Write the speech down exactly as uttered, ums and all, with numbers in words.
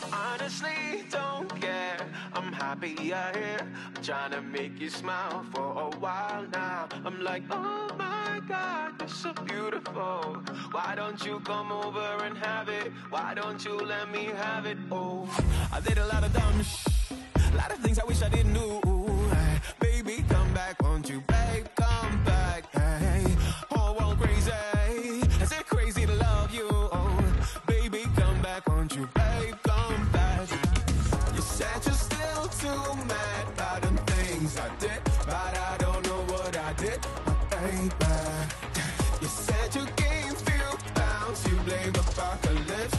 Honestly, don't care. I'm happy you're here. I'm trying to make you smile for a while now. I'm like, oh my God, you're so beautiful. Why don't you come over and have it? Why don't you let me have it? Oh, I did a lot of dumb sh**, a lot of things I wish I didn't do. Hey, baby, come back, won't you, babe? Come back. Hey, whole world crazy. Is it crazy to love you? Oh, baby, come back, won't you, babe? Come back. You said you're still too mad about the things I did, but I don't know what I did, my baby. You said you gained few pounds, you blame apocalypse.